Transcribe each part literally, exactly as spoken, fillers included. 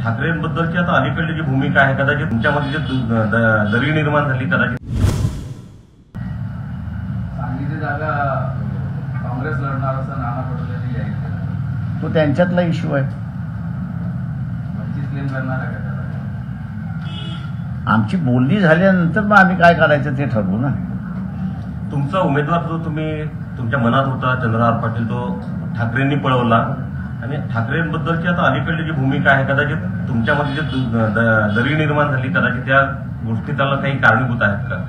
ठाकरेंबद्दलची आता अलीकडली जी भूमिका आहे कदाचित तुमच्यामध्ये जी दरी निर्माण झाली कदाचित सांगलीची जागा काँग्रेस लढणार असं नाना पटोलेंनी जाहीर केलं. तो त्यांच्यातला इश्यू आहे. वंचित क्लेम करणार आहे का त्याला? आमची बोलणी झाल्यानंतर मग आम्ही काय करायचं ते ठरवू ना. तुमचा उमेदवार जो तुम्ही तुमच्या मनात होता चंद्रहार पाटील तो ठाकरेंनी पळवला आणि ठाकरेंबद्दलची आता अलीकडली जी भूमिका आहे कदाचित तुमच्यामध्ये जी दरी निर्माण झाली कदाचित त्या गोष्टी त्याला काही कारणीभूत आहेत का?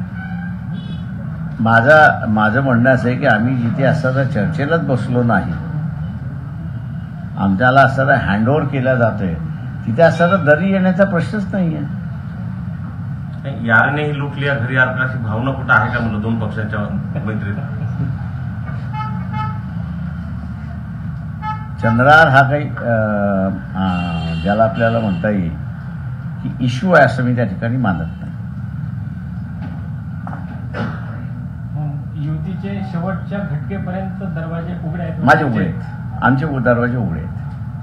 माझा माझं म्हणणं असं आहे की आम्ही जिथे असताना चर्चेलाच बसलो नाही, आमच्याला असताना हँडओव्हर केला जातोय तिथे असताना दरी येण्याचा प्रश्नच नाही आहे. यारने ही लुटली घरी यार अशी भावना कुठं आहे का म्हणलं दोन पक्षांच्या मैत्रीत? चंद्रहार हा काही ज्याला आपल्याला म्हणता येईल की इश्यू आहे असं मी त्या ठिकाणी मानत नाही. युतीचे शेवटच्या घटकेपर्यंत दरवाजे उघडे आहेत. माझे उघडे आहेत, आमचे दरवाजे उघडे आहेत.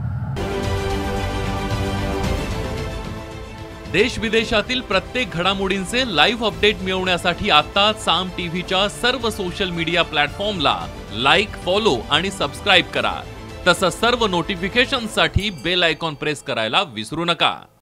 देश विदेशातील प्रत्येक घडामोडींचे लाईव्ह अपडेट मिळवण्यासाठी आता साम टीव्हीच्या सर्व सोशल मीडिया प्लॅटफॉर्मला लाईक, फॉलो आणि सबस्क्राईब करा. तसंच सर्व नोटिफिकेशनसाठी बेल आयकॉन प्रेस करायला विसरू नका.